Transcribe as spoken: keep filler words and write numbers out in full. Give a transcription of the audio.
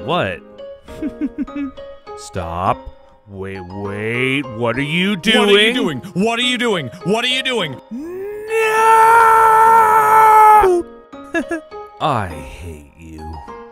What? Stop. Wait, wait. What are you doing? What are you doing? What are you doing? What are you doing? No! I hate you.